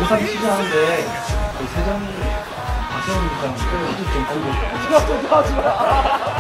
사기 시작하는데 그 세정이 박세훈이랑 스크린을 좀 보고 하지 마.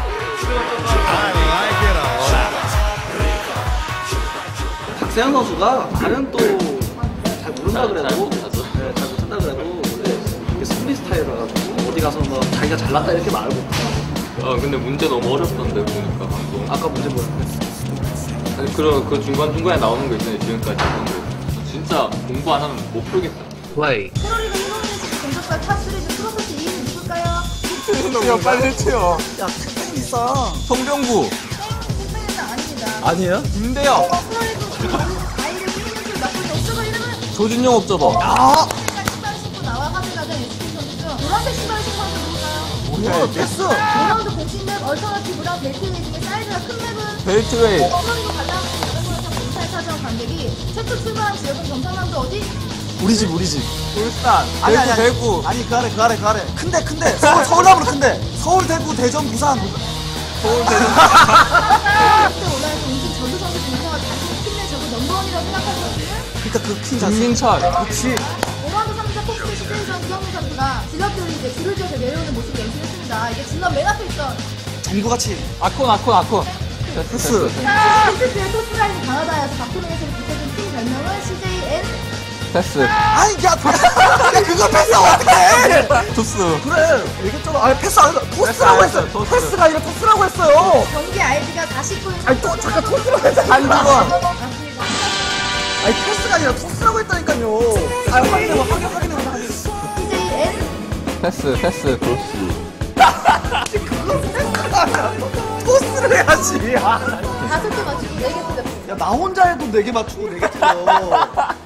박세훈 선수가 다른 또 잘 모른다 그래도 네, 잘 못한다 그래도 이게 승리 스타일이라 가지고 어디 가서 뭐 자기가 잘났다 이렇게 말고. 근데 문제 너무 어렵던데 보니까 방금. 아까 문제 뭐였는데? 아니 그 중간중간에 나오는 거 있잖아요 지금까지 했던 거. 진짜 공부 안 하면 못 풀겠다. 플레이. 캐롤리가 일본에서 공격과 탑 시리즈 프로토스 2위 누굴까요? 튀어 빨리 튀어. 야 책임 있어. 송병구. 팬은 아닙니다. 아니에요? 김대영. 프로리그 아이를 키우는 맡고 있는 옵저버 이름은 조준영 옵저버. 야. 신발 신고 나와 화제가 된 SK 선수 중 노란색 신발을 신고 선수 누굴까요? 뭐야 됐어. 로나우드 공식 맵 얼터너티브랑 벨트웨이 중에 사이즈가 큰 맵은 벨트웨이. 프로리그 관람 공사에 찾아온 관객이 최초 출발한 지역은 경상남도 어디? 우리 집 우리 집. 울산. 아니, 아니, 아니. 대구. 아니 그 아래 큰데 서울 큰데 서울 대구 대전 부산 서울 대전. 그때 올라에서 인기 저주 선수 공사가 자신의 팀내 저주 넘버원이라고 생각하는 선수는? 그러니까 그 퀸 자체. 김민철. 그렇지. 오만도 3자 폭스 시즌전 이경민 선수가 진업들이 이제 줄을 지어서 내려오는 모습을 연출했습니다. 이게 진업 맨 앞에 있던 전구같이 아콘. 패스. 펜트스의 토스라인이 강하다에서 박토링에서 붙여준 팀 별명은 CJN 패스. 아니 야 그거 패스 어떡해. 토스. 그래 얘기했잖아. 아니 패스 안 했어. 토스라고 패스 안 했어. 했어요, 토스. 패스가 아니라 토스라고 했어요. 경기 아이디가 49인 아니 또 잠깐 토스라고 했잖아. 한두번. 맞습니다. 아니 패스가 아니라 토스라고 했다니까요. 아 확인해봐. CJN 패스. 그렇지. 그거 패스가 아니라 토스를 해야지. 아. 5개 맞추고 4개 틀렸습니다. 야 나 혼자 해도 4개 맞추고 4개 틀려.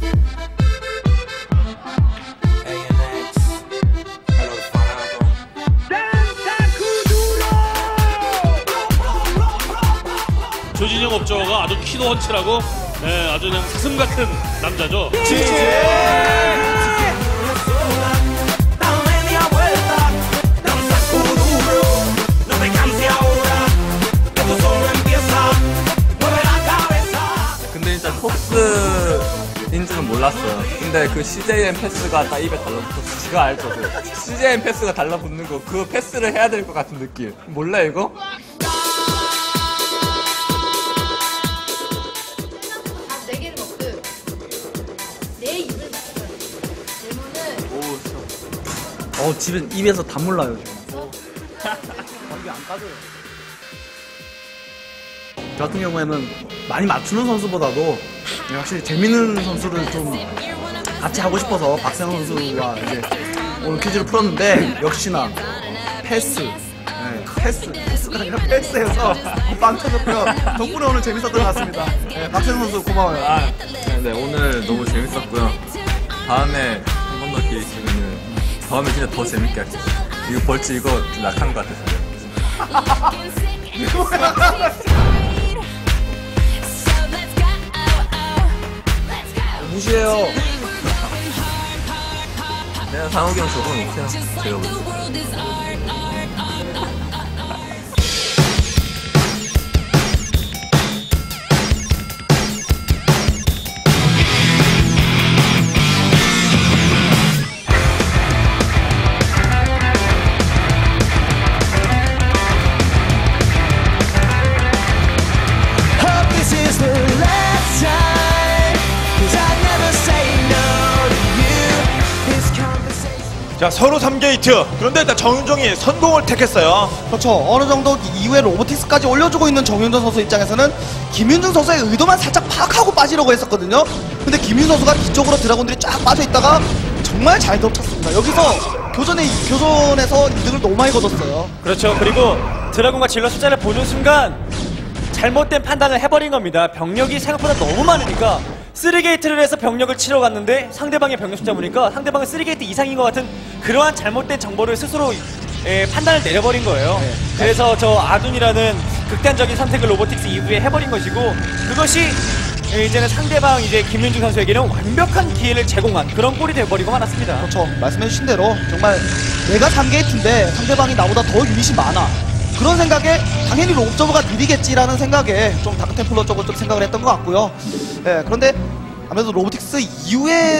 조진영 업저가 아주 키도 훤칠하고 아주 그냥 사슴 같은 남자죠. 근데 진짜 토스인 줄은 몰랐어요. 근데 그 CJN 패스가 다 입에 달라붙었어. 지가 알죠. 그 CJN 패스가 달라붙는 거, 그 패스를 해야 될 것 같은 느낌. 몰라 이거? 다 4개를 먹듯 내 입을 맞춰요. 질문은 집에 입에서 다 몰라요 지금. 써? 저 같은 경우에는 많이 맞추는 선수보다도 확실히 재밌는 선수를 좀 같이 하고 싶어서 박세영 선수와 이제 오늘 퀴즈를 풀었는데 역시나 패스. 네, 패스가 아니라 패스해서 빵 터졌고요. 덕분에 오늘 재밌었던 것 같습니다. 네, 박세영 선수 고마워요. 네, 오늘 너무 재밌었고요. 다음에 한 번 더 기회 있으면은 다음에 진짜 더 재밌게 할게요. 이거 벌칙 이거 좀 약한 것 같아서. 무시해요. 내가 상욱이 형 저거 못해요. 제가 볼게요. 자, 서로 3게이트. 그런데 일단 정윤정이 선공을 택했어요. 그렇죠. 어느 정도 이후에 로보틱스까지 올려주고 있는 정윤정 선수 입장에서는 김윤중 선수의 의도만 살짝 파악하고 빠지려고 했었거든요. 근데 김윤 선수가 뒤쪽으로 드라곤들이 쫙 빠져있다가 정말 잘 덮쳤습니다. 여기서 교전에서 이득을 너무 많이 거뒀어요. 그렇죠. 그리고 드라곤과 질러 숫자를 보는 순간 잘못된 판단을 해버린 겁니다. 병력이 생각보다 너무 많으니까 3게이트를 해서 병력을 치러 갔는데 상대방의 병력 숫자 보니까 상대방은 3게이트 이상인 것 같은 그러한 잘못된 정보를 스스로 판단을 내려버린 거예요. 그래서 저 아둔이라는 극단적인 선택을 로보틱스 이후에 해버린 것이고 그것이 이제는 상대방 이제 김윤중 선수에게는 완벽한 기회를 제공한 그런 꼴이 되어버리고 말았습니다. 그렇죠. 말씀해주신 대로 정말 내가 3게이트인데 상대방이 나보다 더 유닛이 많아. 그런 생각에 당연히 옵저버가 느리겠지라는 생각에 좀 다크템플러 쪽으로 좀 생각을 했던 것 같고요. 예, 그런데 아무래도 로보틱스 이후에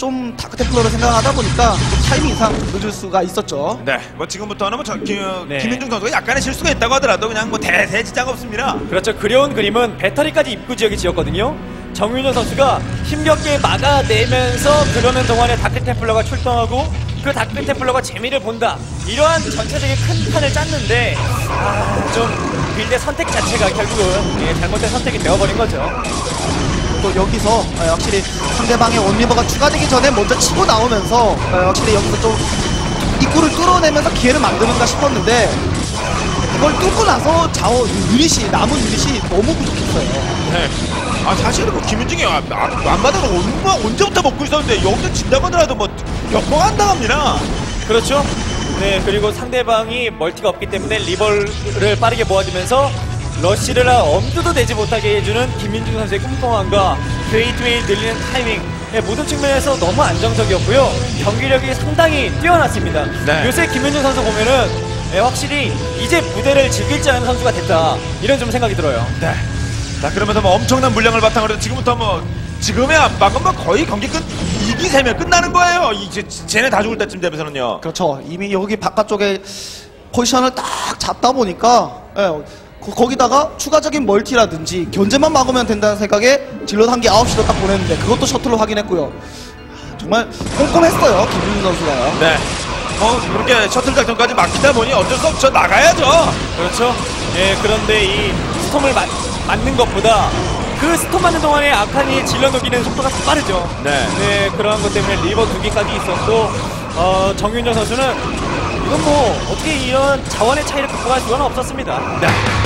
좀 다크템플러를 생각하다 보니까 좀 타이밍상 늦을 수가 있었죠. 네, 뭐 지금부터는 뭐 네. 김윤중 선수가 약간의 실수가 있다고 하더라도 그냥 뭐 대세 지장 없습니다. 그렇죠. 그려온 그림은 배터리까지 입구 지역이 지었거든요. 정윤현 선수가 힘겹게 막아내면서 그러는 동안에 다크템플러가 출동하고 그 다크템플러가 재미를 본다. 이러한 전체적인 큰 판을 짰는데 좀 빌드의 선택 자체가 결국은 잘못된 선택이 되어버린 거죠. 또 여기서 확실히 상대방의 원리버가 추가되기 전에 먼저 치고 나오면서 확실히 여기서 좀 입구를 뚫어내면서 기회를 만드는가 싶었는데 그걸 뚫고 나서 유닛이 남은 유닛이 너무 부족했어요. 네. 아 사실은 뭐 김윤중이 안마다로 언제부터 먹고 있었는데 여기서 진다고 하더라도 뭐 역봉 당합니다. 그렇죠. 네, 그리고 상대방이 멀티가 없기 때문에 리버를 빠르게 모아주면서 러쉬를 엄두도 내지 못하게 해주는 김민중 선수의 꼼꼼함과 웨이 늘리는 타이밍, 네, 모든 측면에서 너무 안정적이었고요. 경기력이 상당히 뛰어났습니다. 네. 요새 김민중 선수 보면은 확실히 이제 무대를 즐길 줄 아는 선수가 됐다, 이런 좀 생각이 들어요. 네. 자 그러면서 뭐 엄청난 물량을 바탕으로 지금부터 뭐 지금의 압박은 뭐 거의 경기 끝 2기 세면 끝나는 거예요. 이제 쟤네 다 죽을 때쯤 되면서는요. 그렇죠. 이미 여기 바깥쪽에 포지션을 딱 잡다 보니까 거기다가 추가적인 멀티라든지 견제만 막으면 된다는 생각에 질럿 한 개 9시로 딱 보냈는데 그것도 셔틀로 확인했고요. 정말 꼼꼼했어요, 김윤준 선수가요. 네. 뭐 그렇게 셔틀 작전까지 막히다 보니 어쩔 수 없죠. 나가야죠. 그렇죠. 예, 그런데 이 스톰을 맞는 것보다 그 스톰 맞는 동안에 아칸이 질러 녹이는 속도가 더 빠르죠. 네. 그러한 것 때문에 리버 2개까지 있었고, 정윤정 선수는 이건 뭐 어떻게 이런 자원의 차이를 극복할 수가 없었습니다. 네.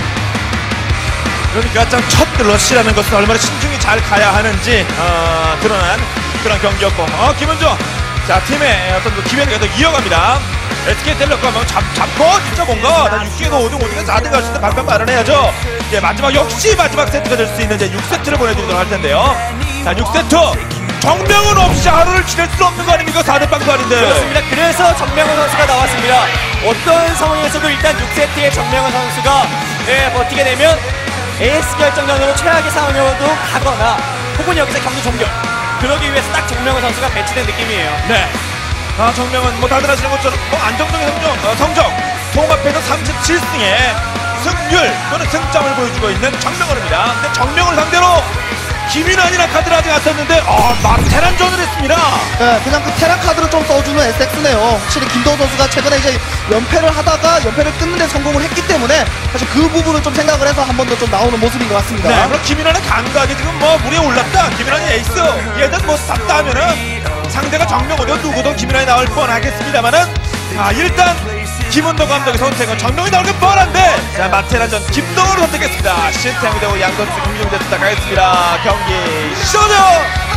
그러니까 참 첫 러시라는 것은 얼마나 신중히 잘 가야 하는지 드러난 그런 경기였고 김은주 자 팀의 어떤 그 기회를 계속 이어갑니다. SK텔레콤 잡고 진짜 뭔가 6기에서 5등 5등에서 4등 갈 수 있는 방법 마련해야죠. 예, 마지막 세트가 될 수 있는 이제 6세트를 보내드리도록 할 텐데요. 자 6세트 정명훈 없이 하루를 지낼 수 없는 거 아닙니까? 4대 빵도 아닌데. 그렇습니다. 그래서 정명훈 선수가 나왔습니다. 어떤 상황에서도 일단 6세트에 정명훈 선수가 버티게 되면 에이스 결정전으로 최악의 상황으로도 가거나 혹은 여기서 경기 종결, 그러기 위해서 딱 정명훈 선수가 배치된 느낌이에요. 네. 정명은 뭐 다들 아시는 것처럼 뭐 안정적인 성적 통합에서 37승에 승률 또는 승점을 보여주고 있는 정명훈입니다. 근데 정명훈을 상대로 김인환이랑 카드를 아직 안 썼는데 막 테란전을 했습니다. 네, 그냥 그 테란 카드를 좀 써주는 SX네요. 확실히 김도우 선수가 최근에 이제 연패를 하다가 연패를 끊는 데 성공을 했기 때문에 사실 그 부분을 좀 생각을 해서 한 번 더 좀 나오는 모습인 것 같습니다. 네, 그럼 김인환의 감각이 지금 뭐 물에 올랐다. 김인환이 에이스. 얘들 뭐 쌌다 하면은 상대가 정명훈이고 누구도 김인환이 나올 뻔하겠습니다만은 일단 김은도 감독의 선택은 정명이 나올 게 뻔한데 자 마테란전 김동훈을 선택했습니다. 신태양이 되고 양선수 김용대 시작하겠습니다. 경기 시작하죠.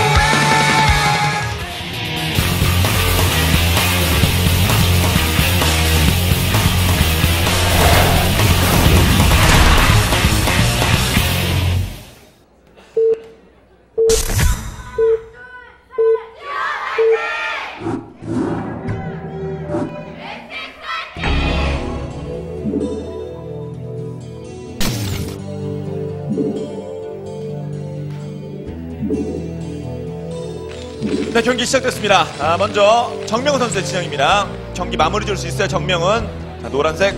네, 경기 시작됐습니다. 먼저 정명훈 선수의 진영입니다. 경기 마무리 줄 수 있어요. 정명훈. 자, 노란색.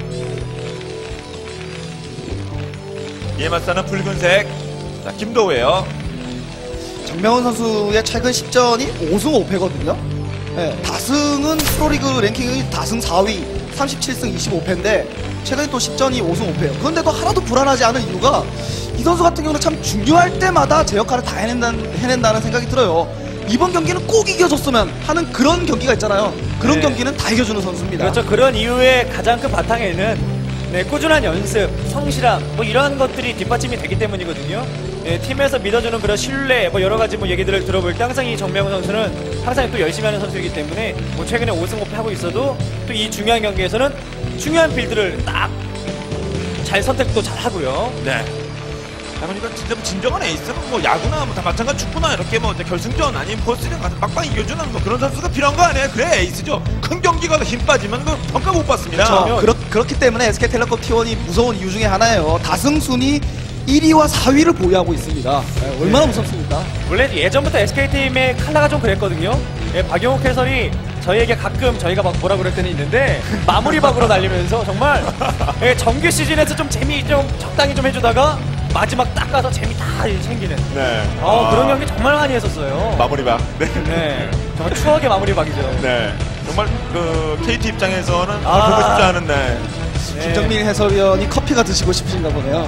이에 맞서는 붉은색. 자, 김도우예요. 정명훈 선수의 최근 10전이 5승 5패거든요. 네, 다승은 프로리그 랭킹이 다승 4위, 37승 25패인데 최근에 또 10전이 5승 5패예요. 그런데도 하나도 불안하지 않은 이유가 이 선수 같은 경우는 참 중요할 때마다 제 역할을 다 해낸다는 생각이 들어요. 이번 경기는 꼭 이겨줬으면 하는 그런 경기가 있잖아요. 그런 네. 경기는 다 이겨주는 선수입니다. 그렇죠. 그런 이유의 가장 큰 바탕에는 꾸준한 연습, 성실함 뭐 이러한 것들이 뒷받침이 되기 때문이거든요. 팀에서 믿어주는 그런 신뢰 뭐 여러 가지 뭐 얘기들을 들어볼 때 항상 이 정명훈 선수는 항상 또 열심히 하는 선수이기 때문에 뭐 최근에 5승 5패 하고 있어도 또 이 중요한 경기에서는 중요한 빌드를 딱 잘 선택도 잘 하고요. 네. 그러니까 진짜 뭐 진정한 에이스는 뭐 야구나 뭐 다 마찬가지 축구나 이렇게 뭐 결승전 아니면 포스전 가서 빡빡 이겨주는 뭐 그런 선수가 필요한 거 아니에요? 그래 에이스죠. 큰 경기 가서 힘 빠지면 그 평가 못 받습니다. 그렇기 때문에 SK텔레콤 T1이 무서운 이유 중에 하나예요. 다승순이 1위와 4위를 보유하고 있습니다. 얼마나 무섭습니까? 원래 예전부터 SK팀의 칼라가 좀 그랬거든요. 예, 박용욱 해설이 저희에게 가끔 저희가 막 뭐라 그럴 때는 있는데 마무리박으로 날리면서 정말 예, 정규 시즌에서 좀 재미 좀 적당히 좀 해주다가 마지막 딱 가서 재미 다 챙기는 네. 그런 경기 정말 많이 했었어요. 마무리박. 네. 네, 정말 추억의 마무리박이죠. 네. 정말 그 KT 입장에서는 정말 보고 싶지 않은 네. 김정민 해설위원이 커피가 드시고 싶으신가 보네요.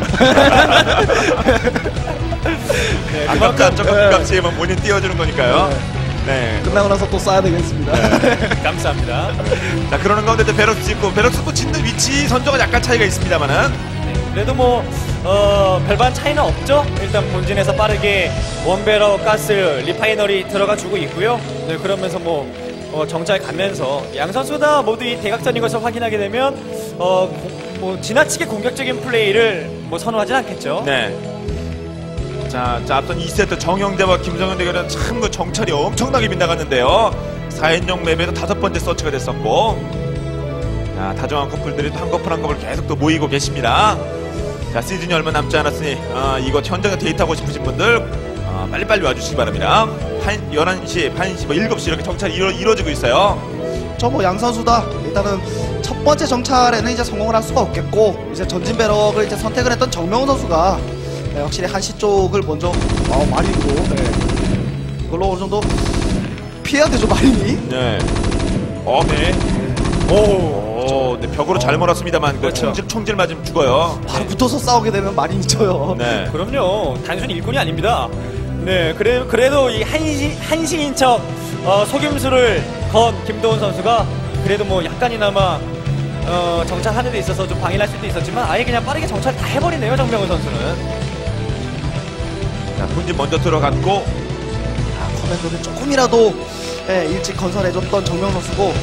네, 아깝지 않죠? 네. 값이면 본인 띄워주는 거니까요. 네. 끝나고 나서 또 써야 되겠습니다. 감사합니다. 자, 그러는 가운데 이제 베럭스 찍고, 베럭스 또 짓는 위치 선정은 약간 차이가 있습니다만은. 그래도 뭐 별반 차이는 없죠. 일단 본진에서 빠르게 원베러 가스 리파이너리 들어가 주고 있고요. 네, 그러면서 뭐 정찰 가면서 양 선수 다 모두 이 대각선인 것을 확인하게 되면 뭐 지나치게 공격적인 플레이를 뭐 선호하진 않겠죠. 네. 자, 앞선 2세트 정영대와 김성현 대결은 참 그 정찰이 엄청나게 빗나갔는데요. 4인용 맵에서 5번째 서치가 됐었고. 자, 다정한 커플들이 또 한 커플 한 커플 계속 또 모이고 계십니다. 자, 시즌이 얼마 남지 않았으니 이거 현장에 데이트하고 싶으신 분들 빨리빨리 와주시기 바랍니다. 11시, 1시, 7시 이렇게 정찰이 이루어지고 있어요. 저 뭐 양 선수 다 일단은 첫 번째 정찰에는 이제 성공을 할 수가 없겠고 이제 전진 배럭을 이제 선택을 했던 정명훈 선수가 네, 확실히 한시 쪽을 먼저 마린으로 이걸로 어느 정도 피해야 되죠 마린이. 네. 네. 오, 네, 벽으로 잘 몰았습니다만 그 그렇죠. 총질 맞으면 죽어요. 바로 붙어서 싸우게 되면 마린이 져요. 네. 그럼요. 단순히 일꾼이 아닙니다. 네, 그래도 이 한시인 척 속임수를 건 김도훈 선수가 그래도 뭐 약간이나마 정찰하는 데 있어서 좀 방해를 할 수도 있었지만 아예 그냥 빠르게 정찰 다 해버리네요, 정명훈 선수는. 자, 본진 먼저 들어갔고. 커맨더를 조금이라도 일찍 건설해줬던 정명 선수고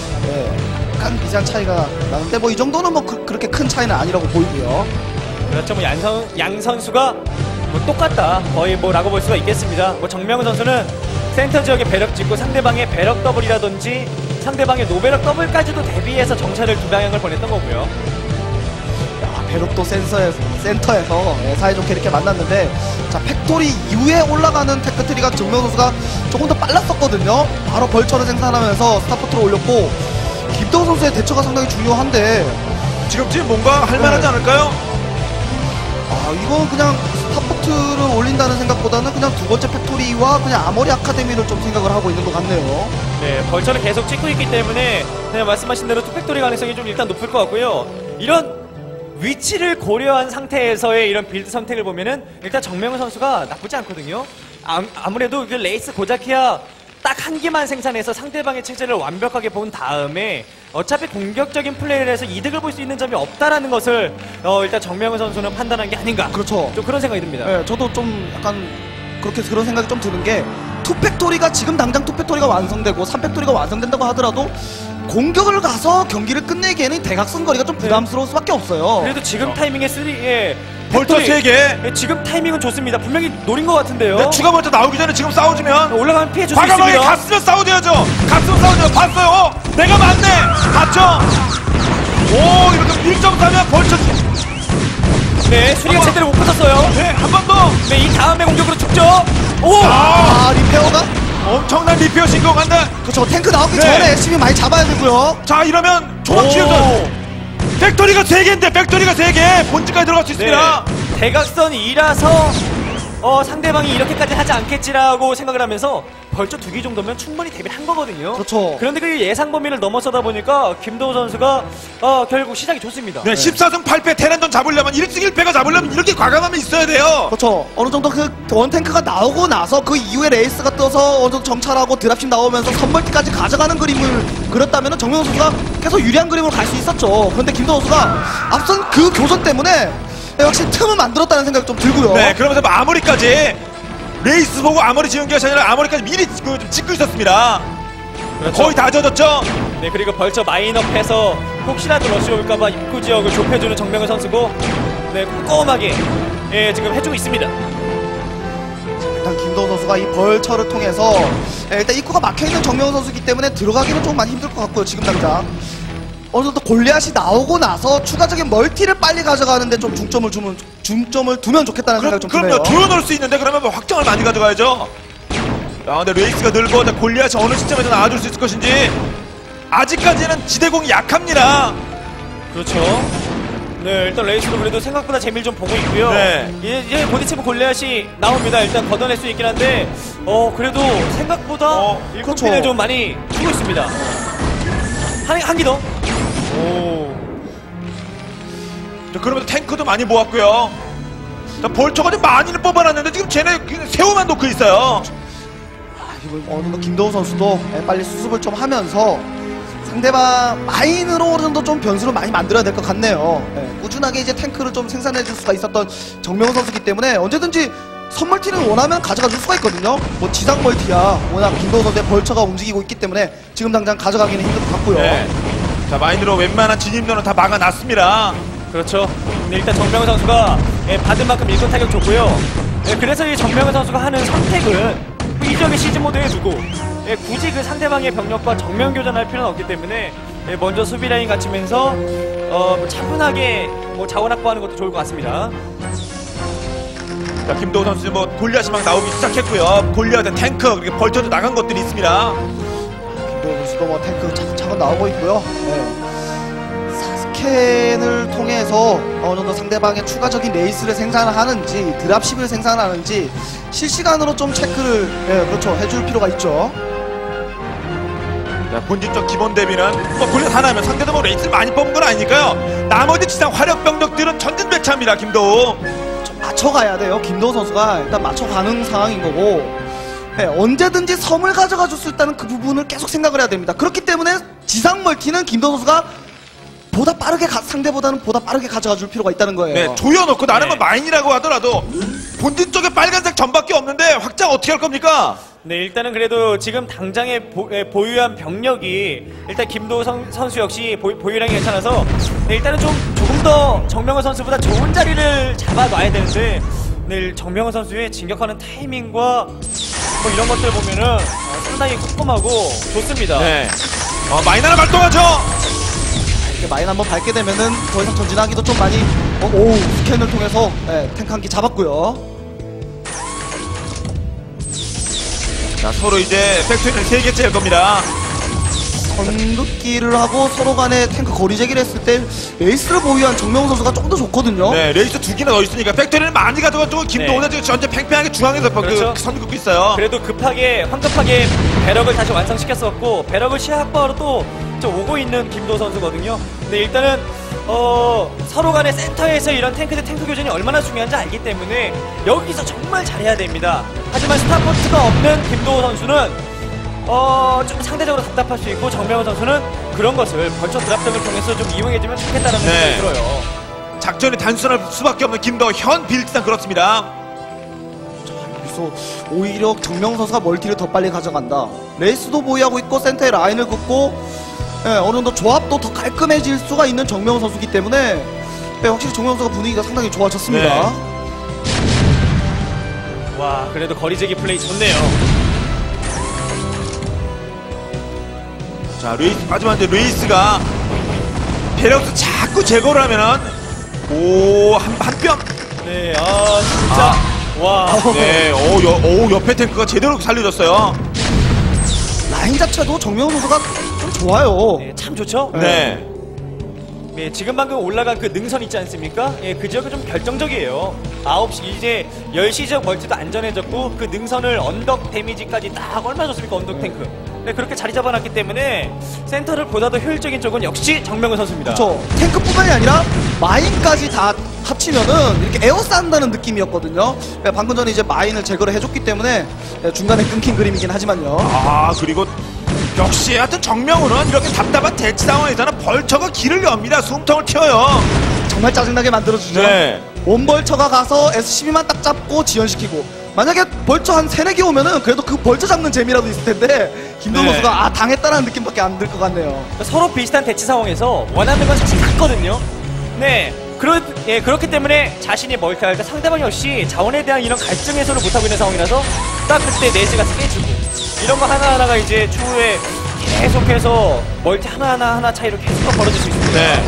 약간 미세한 차이가 나는데 뭐 이 정도는 뭐 그렇게 큰 차이는 아니라고 보이고요. 그렇죠. 뭐 양 선수가 뭐 똑같다 거의 뭐라고 볼 수가 있겠습니다. 뭐 정명훈 선수는 센터 지역에 배럭 찍고 상대방의 배럭 더블이라든지 상대방의 노배럭 더블까지도 대비해서 정찰을 두 방향을 보냈던 거고요. 베럭도 센터에서 사이좋게 이렇게 만났는데 자 팩토리 이후에 올라가는 테크트리가 정명 선수가 조금 더 빨랐었거든요. 바로 벌처를 생산하면서 스타포트를 올렸고 김도훈 선수의 대처가 상당히 중요한데 지금 뭔가 할만하지 않을까요? 이건 그냥 스타포트를 올린다는 생각보다는 그냥 두 번째 팩토리와 그냥 아머리 아카데미를 좀 생각을 하고 있는 것 같네요. 네, 벌처를 계속 찍고 있기 때문에 그냥 말씀하신 대로 투팩토리 가능성이 좀 일단 높을 것 같고요. 이런 위치를 고려한 상태에서의 이런 빌드 선택을 보면은 일단 정명훈 선수가 나쁘지 않거든요. 아무래도 그 레이스 고자키아 딱 한 기만 생산해서 상대방의 체제를 완벽하게 본 다음에 어차피 공격적인 플레이를 해서 이득을 볼 수 있는 점이 없다라는 것을 일단 정명훈 선수는 판단한 게 아닌가. 그렇죠. 좀 그런 생각이 듭니다. 네, 저도 좀 약간 그런 생각이 좀 드는 게 투팩토리가 지금 당장 투팩토리가 완성되고 3팩토리가 완성된다고 하더라도 공격을 가서 경기를 끝내기에는 대각선 거리가 좀 부담스러울 수밖에 없어요. 그래도 지금 타이밍에 3에 벌써 3개. 네, 지금 타이밍은 좋습니다. 분명히 노린 것 같은데요. 네, 추가 벌써 나오기 전에 지금 싸워주면 올라가면 피해 줄 수 과감하게 있습니다. 갔으면 싸워줘야죠. 갔으면 싸워줘요. 봤어요. 내가 맞네. 봤죠? 오, 이렇게 1.4면 벌써. 네, 수리가 제대로 못 붙었어요. 네, 한 번 더. 네, 이 다음에 공격으로 죽죠. 오! 리페어가 엄청난 리페어 신고간다. 그렇죠. 탱크 나오기 네. 전에 SCB 많이 잡아야 되고요. 자, 이러면 조합치에서 팩토리가 3개인데 팩토리가 3개 본진까지 들어갈 수 있습니다. 네, 대각선이라서 상대방이 이렇게까지 하지 않겠지라고 생각을 하면서 벌써 2개 정도면 충분히 대비를 한 거거든요. 그렇죠. 그런데 그 예상 범위를 넘어서다 보니까 김도우 선수가 결국 시작이 좋습니다. 네, 14승 8패 테란전 잡으려면 1승 1패가 잡으려면 이렇게 과감함이 있어야 돼요. 그렇죠. 어느 정도 그 원탱크가 나오고 나서 그 이후에 레이스가 떠서 어느 정도 정찰하고 드랍십 나오면서 선멀티까지 가져가는 그림을 그렸다면 정명 선수가 계속 유리한 그림으로 갈 수 있었죠. 그런데 김도우 선수가 앞선 그 교전 때문에 확실히 틈을 만들었다는 생각이 좀 들고요. 네, 그러면서 아머리까지 레이스 보고 아머리 지은 게 아니라 아머리까지 미리 좀 찍고 있었습니다. 그렇죠. 거의 다 젖었죠? 네, 그리고 벌써 마인업해서 혹시라도 러시 올까봐 입구 지역을 좁혀주는 정명훈 선수고, 네, 꼼꼼하게 지금 해주고 있습니다. 일단 김도우 선수가 이 벌처를 통해서 일단 입구가 막혀있는 정명훈 선수이기 때문에 들어가기는 좀 많이 힘들 것 같고요. 지금 당장 어느 정도 골리앗이 나오고 나서 추가적인 멀티를 빨리 가져가는데 좀 중점을 두면 좋겠다는 생각이 좀 그럼요. 드네요. 조여놓을 수 있는데 그러면 뭐 확정을 많이 가져가야죠. 근데 레이스가 늘고 골리앗이 어느 시점에서 나와줄 수 있을 것인지 아직까지는 지대공이 약합니다. 그렇죠. 네, 일단 레이스도 그래도 생각보다 재미를 좀 보고 있고요. 네. 이제 보디체브 골리앗이 나옵니다. 일단 걷어낼 수 있긴 한데, 그래도 생각보다 그렇죠. 일꾼을 좀 많이 주고 있습니다. 한 기 더. 오. 자, 그러면서 탱크도 많이 모았고요. 자, 벌처가 좀 많이는 뽑아놨는데 지금 쟤네 그냥 새우만 놓고 있어요. 이걸 어느 정도 김도우 선수도 빨리 수습을 좀 하면서 상대방 마인으로 어느 정도 좀 변수를 많이 만들어야 될 것 같네요. 꾸준하게 이제 탱크를 좀 생산해 줄 수가 있었던 정명훈 선수이기 때문에 언제든지 선멀티를 원하면 가져가 줄 수가 있거든요. 뭐 지상 멀티야 워낙 김도우 선수의 벌처가 움직이고 있기 때문에 지금 당장 가져가기는 힘들 것 같고요. 네. 자, 마인드로 웬만한 진입로는 다 막아놨습니다. 그렇죠. 네, 일단 정명훈 선수가 받은 만큼 일꾼 타격 줬고요. 그래서 이 정명훈 선수가 하는 선택은 이적의 시즌 모드에 두고 굳이 그 상대방의 병력과 정면 교전할 필요는 없기 때문에 먼저 수비 라인 갖추면서 차분하게 자원 확보하는 것도 좋을 것 같습니다. 자, 김도우 선수 뭐 골리앗이 막 나오기 시작했고요. 골리앗의 탱크 그리고 벌처도 나간 것들이 있습니다. 김도우 선수도 뭐 탱크 차근차근 나오고 있고요. 사스캔을 통해서 어느 정도 상대방의 추가적인 레이스를 생산하는지 드랍십을 생산하는지 실시간으로 좀 체크를 그렇죠 해줄 필요가 있죠. 자, 본진적 기본 대비는 뭐 골리앗 하나면 상대도 뭐 레이스를 많이 뽑은 건 아니니까요. 나머지 지상 화력 병력들은 전진배차입니다. 김도우. 좀 맞춰가야 돼요. 김도우 선수가 일단 맞춰가는 상황인 거고 언제든지 섬을 가져가 줄 수 있다는 그 부분을 계속 생각을 해야 됩니다. 그렇기 때문에 지상 멀티는 김도우 선수가 보다 빠르게 상대보다는 보다 빠르게 가져가 줄 필요가 있다는 거예요. 네, 조여놓고 나는 뭐 네. 마인이라고 하더라도 본진 쪽에 빨간색 점밖에 없는데 확장 어떻게 할 겁니까? 네, 일단은 그래도 지금 당장에 보유한 병력이 일단 김도우 선수 역시 보유량이 괜찮아서 일단은 조금 더 정명훈 선수보다 좋은 자리를 잡아놔야 되는데 정명훈 선수의 진격하는 타이밍과 뭐 이런 것들 보면은 상당히 꼼꼼하고 좋습니다. 네. 마인 하나 발동하죠. 이렇게 마인 한번 밟게 되면은 더 이상 전진하기도 좀 많이 오 스캔을 통해서 탱크 한 기 잡았고요. 자, 서로 이제 팩토리를 3개째 할 겁니다. 전극기를 하고 서로 간에 탱크 거리 제기를 했을 때 에이스를 보유한 정명훈 선수가 조금 더 좋거든요. 네, 레이스 2개나 더 있으니까 팩토리를 많이 가져가지고 김도훈은 지금 전체 팽팽하게 중앙에서 그렇죠. 선 긋고 있어요. 그래도 황급하게 배럭을 다시 완성시켰었고 배럭을 시야 확보하러 또 오고 있는 김도우 선수거든요. 근데 일단은 서로 간의 센터에서 이런 탱크 대 탱크 교전이 얼마나 중요한지 알기 때문에 여기서 정말 잘해야 됩니다. 하지만 스타포트가 없는 김도우 선수는 좀 상대적으로 답답할 수 있고 정명훈 선수는 그런 것을 벌처 드랍점을 통해서 좀 이용해주면 좋겠다는 네. 생각이 들어요. 작전이 단순할 수밖에 없는 김도현 빌드상 그렇습니다. 그래서 오히려 정명훈 선수가 멀티를 더 빨리 가져간다. 레이스도 보유하고 있고 센터에 라인을 긋고 어느 정도 조합도 더 깔끔해질 수가 있는 정명훈 선수이기 때문에 확실히 정명훈 선수가 분위기가 상당히 좋아졌습니다. 네. 와, 그래도 거리제기 플레이 좋네요. 자, 하지만 이제 레이스가 배럭스 자꾸 제거를 하면은 한 뼘. 네, 진짜 와. 네, 옆에 탱크가 제대로 살려줬어요. 라인 자체도 정명훈 선수가 좀 좋아요. 네, 참 좋죠? 네. 네, 지금 방금 올라간 그 능선 있지 않습니까? 예, 그 지역은 좀 결정적이에요. 9시, 이제 10시 지역 멀티도 안전해졌고, 그 능선을 언덕 데미지까지 딱 얼마 줬습니까? 언덕 탱크. 네, 그렇게 자리 잡아놨기 때문에 센터를 보다 더 효율적인 쪽은 역시 정명훈 선수입니다. 그렇죠. 탱크뿐만이 아니라 마인까지 다 합치면은 이렇게 에어싼다는 느낌이었거든요. 방금 전에 이제 마인을 제거를 해줬기 때문에 중간에 끊긴 그림이긴 하지만요. 그리고 역시 하여튼 정명훈은 이렇게 답답한 대치 상황에서는 벌처가 길을 엽니다. 숨통을 튀어요. 정말 짜증나게 만들어주죠. 네. 원벌처가 가서 SCB만 딱 잡고 지연시키고 만약에 벌처 한 3-4개 오면은 그래도 그 벌처 잡는 재미라도 있을 텐데 김도훈 네. 선수가 당했다는 느낌밖에 안 들 것 같네요. 서로 비슷한 대치 상황에서 원하는 건 사실 같거든요. 네. 그렇기 때문에 자신이 멀티할 때 상대방 역시 자원에 대한 이런 갈증 해소를 못하고 있는 상황이라서 딱 그때 내지가 세지고 이런 거 하나하나가 이제 추후에 계속해서 멀티 하나 차이로 계속 벌어질 수 있습니다. 네.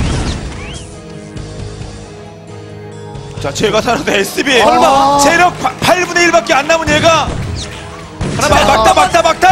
자, 제가 살아도 SB. 설마. 체력 8분의 1밖에 안 남은 얘가. 하나 막다.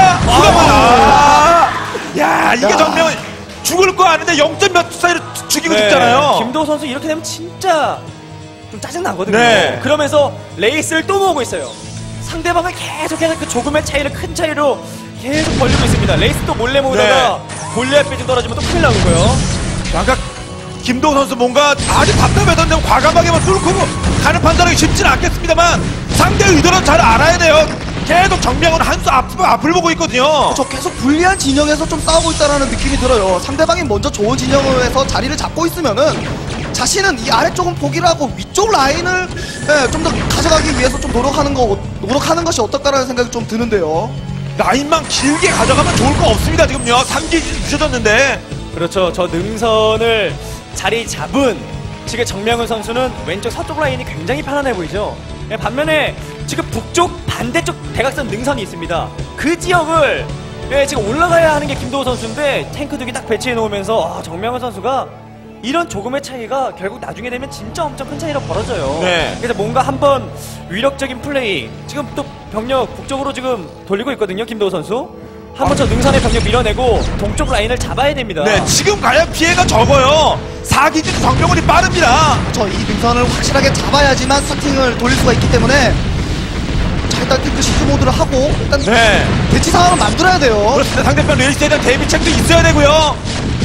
야, 이게 정면 죽을 거 아는데 0점 몇 사이로 죽이고 죽잖아요. 김도호 선수 이렇게 되면 진짜 좀 짜증나거든요. 네. 그러면서 레이스를 또 모으고 있어요. 상대방을 계속해서 그 조금의 차이를 큰 차이로 계속 벌리고 있습니다. 레이스 또 몰래 모으다가 골리앗 배좀 떨어지면 또 큰일 나고요. 아까 김도호 선수 뭔가 아주 답답해졌는데 과감하게만 뚫고 가는 판단하기 쉽지는 않겠습니다만 상대 의도는 잘 알아야 돼요. 계속 정명은 한수 앞을 보고 있거든요. 저 계속 불리한 진영에서 좀 싸우고 있다라는 느낌이 들어요. 상대방이 먼저 좋은 진영에서 자리를 잡고 있으면은 자신은 이 아래쪽은 포기를 하고 위쪽 라인을 좀 더 가져가기 위해서 좀 노력하는 것이 어떨까라는 생각이 좀 드는데요. 라인만 길게 가져가면 좋을 거 없습니다. 지금요. 3기 늦어졌는데. 그렇죠. 저 능선을 자리 잡은 지금 정명훈 선수는 왼쪽 서쪽 라인이 굉장히 편안해 보이죠. 반면에 지금 북쪽 반대쪽 대각선 능선이 있습니다. 그 지역을 지금 올라가야 하는 게 김도호 선수인데 탱크 두기 딱 배치해 놓으면서 정명훈 선수가 이런 조금의 차이가 결국 나중에 되면 진짜 엄청 큰 차이로 벌어져요. 네. 그래서 뭔가 한번 위력적인 플레이 지금 또 병력 북쪽으로 지금 돌리고 있거든요. 김도호 선수 한번 저 능선의 병력 밀어내고 동쪽 라인을 잡아야 됩니다. 네, 지금 가야 피해가 적어요. 4기준 정명훈이 빠릅니다. 저 이 능선을 확실하게 잡아야지만 스타팅을 돌릴 수가 있기 때문에 자, 일단 탱크 시즈 모드를 하고 일단 네. 대치 상황을 만들어야 돼요. 그렇습니다. 상대편 레이스에 대한 대비책도 있어야 되고요.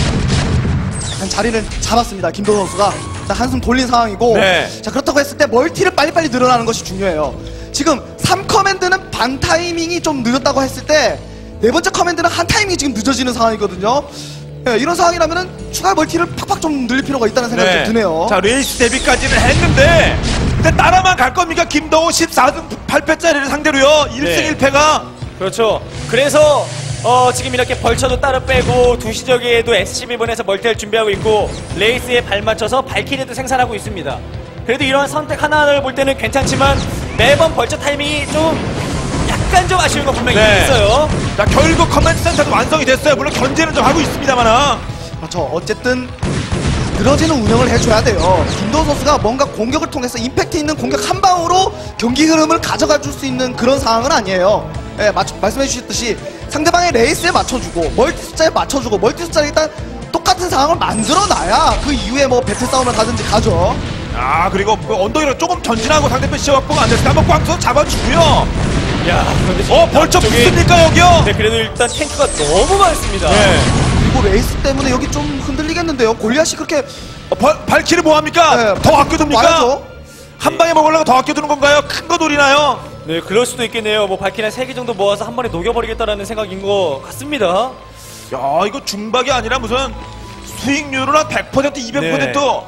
일단 자리를 잡았습니다. 김도호 선수가 일단 한숨 돌린 상황이고 네. 자, 그렇다고 했을 때 멀티를 빨리빨리 늘어나는 것이 중요해요. 지금 3커맨드는 반 타이밍이 좀 늦었다고 했을 때 네 번째 커맨드는 한 타이밍이 지금 늦어지는 상황이거든요. 이런 상황이라면 추가 멀티를 팍팍 좀 늘릴 필요가 있다는 생각이 좀 드네요. 자, 레이스 데뷔까지는 했는데 근데 따라만 갈 겁니까? 김도호 14등 8패짜리를 상대로요. 1승 네. 1패가 그렇죠. 그래서 지금 이렇게 벌쳐도 따로 빼고 두시적에도 SCB 보내서 멀티를 준비하고 있고 레이스에 발맞춰서 발키리도 생산하고 있습니다. 그래도 이런 선택 하나를 볼 때는 괜찮지만 매번 벌쳐 타이밍이 좀 약간 좀 아쉬운 거 분명히 있어요. 자, 결국 커맨드 센터도 완성이 됐어요. 물론 견제는 좀 하고 있습니다만. 그렇죠. 어쨌든 늘어지는 운영을 해줘야 돼요. 김도호 선수가 뭔가 공격을 통해서 임팩트 있는 공격 한 방으로 경기 흐름을 가져가 줄 수 있는 그런 상황은 아니에요. 말씀해 주셨듯이 상대방의 레이스에 맞춰주고 멀티 숫자에 맞춰주고 멀티 숫자를 일단 똑같은 상황을 만들어놔야 그 이후에 뭐 배틀 싸움을 가든지 가죠. 아, 그리고 언덕으로 조금 전진하고 상대편 시야 확보가 안 됐을 때 한번 꽉 서 잡아주고요. 야, 근데 벌쳐 저기- 붙습니까 여기요? 네, 그래도 일단 탱크가 너무 많습니다. 네. 그리고 레이스 때문에 여기 좀 흔들리겠는데요. 골리앗이 그렇게 발키리 뭐합니까? 네, 더 아껴둡니까? 와야죠. 한 방에 먹으려고 더 아껴두는 건가요? 큰 거 노리나요? 네, 그럴 수도 있겠네요. 뭐 발키리 3개 정도 모아서 한 번에 녹여버리겠다라는 생각인 것 같습니다. 야, 이거 중박이 아니라 무슨 수익률은 한 100%, 200%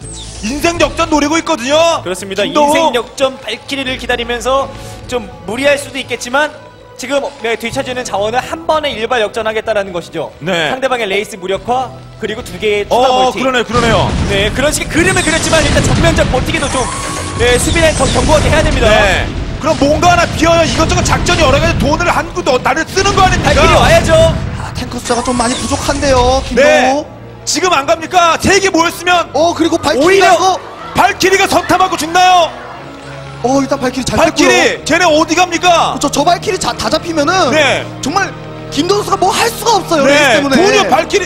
인생 역전 노리고 있거든요. 그렇습니다. 김도호. 인생 역전 발키리를 기다리면서 좀 무리할 수도 있겠지만 지금 뒤처지는 자원을 한 번에 일발 역전하겠다라는 것이죠. 네. 상대방의 레이스 무력화 그리고 2개의 추가 멀티. 그러네요. 네, 그런 식의 그림을 그렸지만 일단 정면적 버티기도 좀 수비라인 더 견고하게 해야 됩니다. 네. 그럼 뭔가 하나 비어요. 이것저것 작전이 여러 가지 돈을 한구도 나를 쓰는 거 아닙니까? 발키리 와야죠. 아, 탱크 숫자가 좀 많이 부족한데요. 김도호. 네. 지금 안 갑니까? 3개 모였으면 그리고 발키리가 오히려 이거 발키리가 선탐하고 죽나요? 일단 발키리 잘 뺐고요. 발키리 걔네 어디 갑니까? 저 발키리 다 잡히면은 네. 정말 김도호 선수가 뭐 할 수가 없어요. 레이스 네. 때문에. 도리어 발키리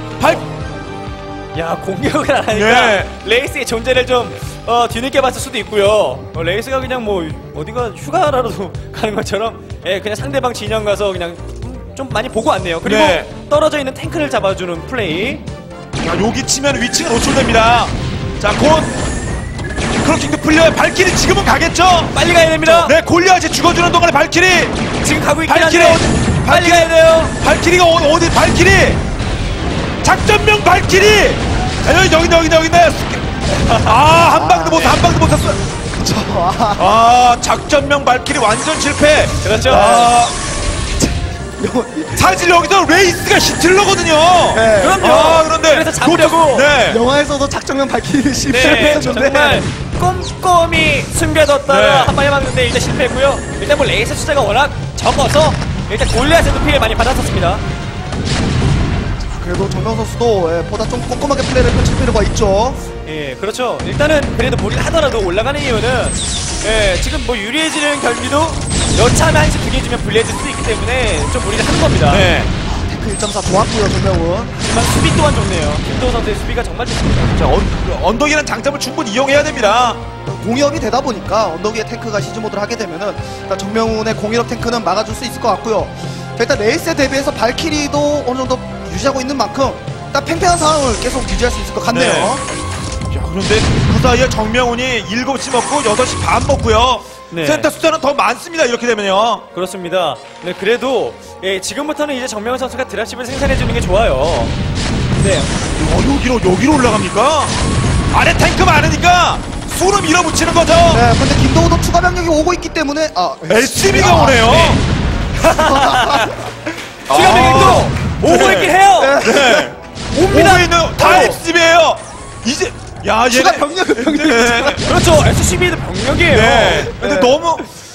야, 공격을 안 하니까 네. 레이스의 존재를 좀 뒤늦게 봤을 수도 있고요. 레이스가 그냥 뭐 어디가 휴가라도 가는 것처럼 그냥 상대방 진영 가서 그냥 좀 많이 보고 왔네요. 그리고 네. 떨어져 있는 탱크를 잡아주는 플레이. 자, 여기 치면 위치가 노출됩니다. 자, 곧 크로킹도 풀려요. 발키리 지금은 가겠죠? 빨리 가야 됩니다. 네, 골리앗이 죽어주는 동안에 발키리 지금 가고 있긴 발키리 한데 어디 빨리 가야 돼요. 발키리가 어디 발키리 작전명 발키리 여기 있네. 한 방도 못 쐈어. 작전명 발키리 완전 실패. 그렇죠. 사실 여기서 레이스가 히틀러거든요. 네. 그럼요. 그런데 그래서 잡으려고. 네. 영화에서도 작정면 발키리 네, 실패했었는데 정말 꼼꼼히 숨겨뒀다가 네. 한 방에 맞는데 일단 실패했고요. 일단 뭐 레이스 숫자가 워낙 적어서 일단 골리앗에도 피해를 많이 받았었습니다. 그래도 정명 선수도 보다 좀 꼼꼼하게 플레이를 펼칠 필요가 있죠. 예, 그렇죠. 일단은 그래도 무리를 하더라도 올라가는 이유는 지금 뭐 유리해지는 경기도 여차하면 한씩 두개 주면 불리해질 수도 있기 때문에 좀 무리를 하는 겁니다. 네. 테크 1.4 좋았고요, 정명훈. 하지만 수비 또한 좋네요. 김도호 선수의 수비가 정말 좋습니다. 자, 언덕이라는 장점을 충분히 이용해야 됩니다. 공이업이 되다 보니까 언덕 위에 탱크가 시즈 모드를 하게 되면은 일단 정명훈의 공이업 탱크는 막아줄 수 있을 것 같고요. 자, 일단 레이스에 대비해서 발키리도 어느 정도 유지하고 있는 만큼 일단 팽팽한 상황을 계속 유지할 수 있을 것 같네요. 네. 자, 그런데 그 사이에 정명훈이 7시 먹고 6시 반 먹고요. 네. 센터 숫자는 더 많습니다. 이렇게 되면요. 그렇습니다. 네, 그래도 지금부터는 이제 정명훈 선수가 드랍십을 생산해주는 게 좋아요. 네, 여기로 올라갑니까? 아래 탱크 많으니까 수로 밀어붙이는 거죠. 네, 근데 김도호도 추가 병력이 오고 있기 때문에 LCB가 오네요. 추가 병력도 오고 있긴 해요. 네. 옵니다. 오고 있는 다 LCB예요. 이제 야, 추가 얘네 병력은 병력이 네. 그렇죠. SCB도 병력이에요. 네. 근데 네. 너무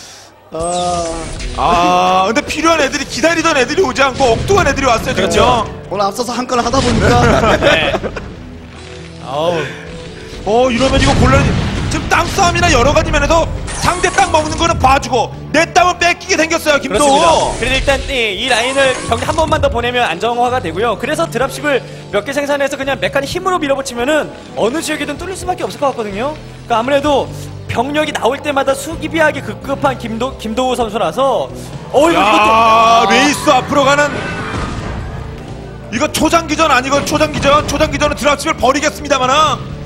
근데 필요한 애들이 기다리던 애들이 오지 않고 엉뚱한 애들이 왔어요. 그렇죠. 오늘 앞서서 한 건을 하다 보니까 네. 아우. 이러면 이거 곤란해. 지금 땅 싸움이나 여러 가지 면에서 상대 땅 먹는 거는 봐주고 내 땅은 뺏기게 생겼어요, 김도호. 그렇습니다. 그래서 일단 이 라인을 경기 한 번만 더 보내면 안정화가 되고요. 그래서 드랍십을 몇 개 생산해서 그냥 메카닉 힘으로 밀어붙이면은 어느 지역이든 뚫릴 수밖에 없을 것 같거든요. 그러니까 아무래도 병력이 나올 때마다 수기비하게 급급한 김도우 선수라서 야, 레이스 앞으로 가는 이거 초장기전 아니고 초장기전은 드랍십을 버리겠습니다만은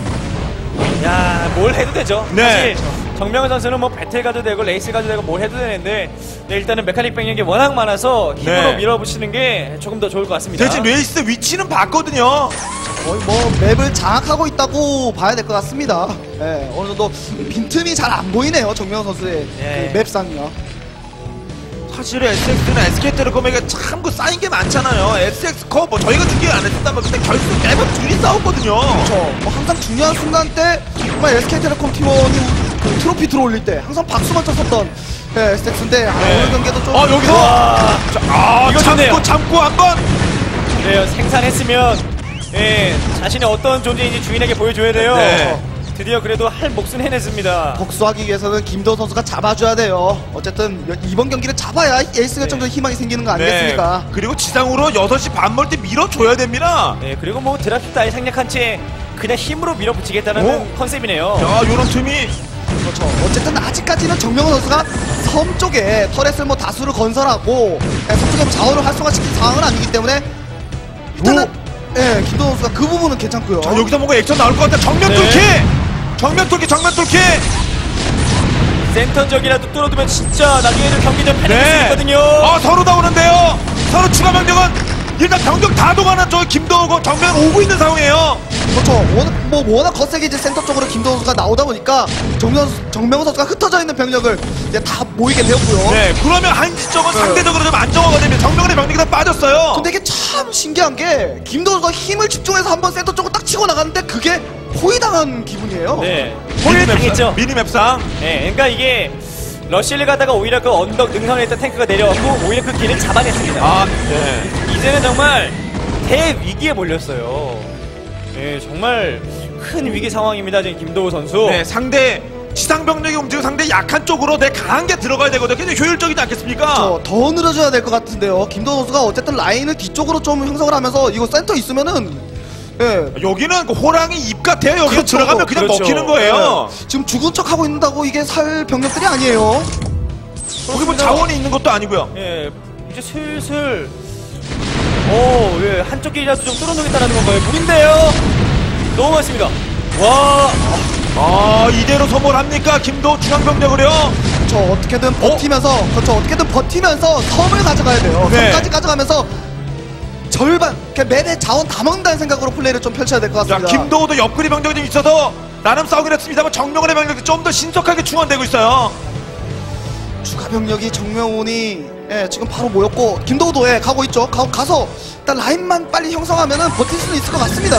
야, 뭘 해도 되죠. 네. 사실 정명훈 선수는 뭐 배틀 가도 되고 레이스 가도 되고 뭘 해도 되는데 일단은 메카닉 병력이 워낙 많아서 힘으로 네. 밀어붙이는 게 조금 더 좋을 것 같습니다. 대신 레이스 위치는 봤거든요. 거의 뭐 맵을 장악하고 있다고 봐야 될 것 같습니다. 예, 어느 정도 빈틈이 잘 안 보이네요, 정명 선수의 예. 그 맵상이요. 사실은 SX나 SK텔레콤에게 참 그 쌓인 게 많잖아요. SX커 뭐 저희가 중계 안 했었다면 근데 결국 매번 둘이 싸웠거든요. 그렇죠. 뭐 항상 중요한 순간 때 정말 SK텔레콤 팀원이 그 트로피 들어올릴 때 항상 박수만 쳤었던 SX인데 오늘 경기도 좀 여기서 이거 좋네요. 참고 한번 그래요. 생산했으면 자신의 어떤 존재인지 주인에게 보여줘야 돼요. 네. 드디어 그래도 할 몫은 해냈습니다. 복수하기 위해서는 김도호 선수가 잡아줘야 돼요. 어쨌든 이번 경기를 잡아야 에이스 결정전 희망이 생기는 거 아니겠습니까? 네. 그리고 지상으로 6시 반 멀 때 밀어줘야 됩니다. 네, 그리고 뭐 드랍십도 아예 생략한 채 그냥 힘으로 밀어붙이겠다는 컨셉이네요. 자, 요런 틈이 그렇죠. 어쨌든 아직까지는 정명훈 선수가 섬 쪽에 터렛을 뭐 다수를 건설하고 섬 쪽에 자원을 활성화시킨 상황은 아니기 때문에 일단은 김도호 선수가 그 부분은 괜찮고요. 자, 여기서 뭔가 액션 나올 것 같아. 정면 뚫기! 정면 뚫기! 센터적이라도 뚫어두면 진짜 나중에는 경기 좀 패낼 수 있거든요. 서로 다 오는데요. 서로 추가 병력은 일단 병력 다 동하는 저 김도호고 정면 오고 있는 상황이에요. 그렇죠. 워낙 거세게 이제 센터 쪽으로 김도호 선수가 나오다 보니까 정명훈 선수가 흩어져 있는 병력을 이제 다 모이게 되었고요. 네, 그러면 한시적은 상대적으로 좀 안정화가 되면 정명훈의 병력이 다 빠졌어요. 근데 이게 참 신기한 게 김도호 선수가 힘을 집중해서 한번 센터 쪽으로 딱 치고 나갔는데 그게 포위당한 기분이에요. 네, 포위를 당했죠. 미니맵상. 네, 그러니까 이게 러쉬를 가다가 오히려 그 언덕 능선에 있던 탱크가 내려왔고 오히려 그 길을 잡아냈습니다. 네. 이제는 정말 대위기에 몰렸어요. 네, 정말 큰 위기 상황입니다. 지금 김도우 선수. 네, 상대 지상 병력이 움직이고 상대 약한 쪽으로 내 강한 게 들어가야 되거든요. 굉장히 효율적이지 않겠습니까? 더 늘어져야 될 것 같은데요. 김도호 선수가 어쨌든 라인을 뒤쪽으로 좀 형성을 하면서 이거 센터 있으면은 여기는 그 호랑이 입 같아요. 여기 그렇죠. 들어가면 그냥 그렇죠. 먹히는 거예요. 지금 죽은 척 하고 있는다고 이게 살 병력들이 아니에요. 거기 뭐 자원이 있는 것도 아니고요. 예, 이제 슬슬 한쪽 길이라도 좀 뚫어놓겠다는 건가요? 무인데요. 너무 많습니다. 와, 이대로 소몰합니까? 김도 중앙병력을요? 그렇죠. 어떻게든 버티면서 섬을 가져가야 돼요. 네. 섬까지 가져가면서 절반, 맵의 자원 다 먹는다는 생각으로 플레이를 좀 펼쳐야 될 것 자, 같습니다. 김도호도 옆구리 병력이 좀 있어서 나름 싸우긴 했습니다만 정명훈의 병력이 좀 더 신속하게 충원되고 있어요. 추가 병력이 정명훈이 지금 바로 모였고 김도호도 가고 있죠. 가서 일단 라인만 빨리 형성하면은 버틸 수는 있을 것 같습니다.